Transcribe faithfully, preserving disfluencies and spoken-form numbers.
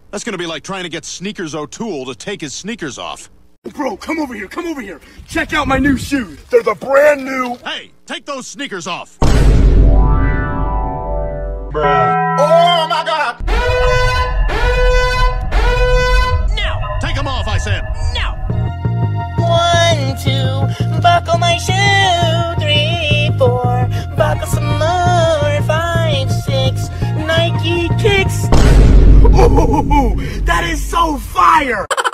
That's gonna be like trying to get Sneakers O'Toole to take his sneakers off. Bro, come over here, come over here. Check out my new shoes. They're the brand new... Hey, take those sneakers off. Bruh. Oh my God. No. Take them off, I said. No. One, two, buckle my shoe. Three, four, buckle some more. Five, six, Nike kicks. Ooh, that is so fire.